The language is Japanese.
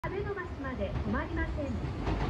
阿部の橋まで止まりません。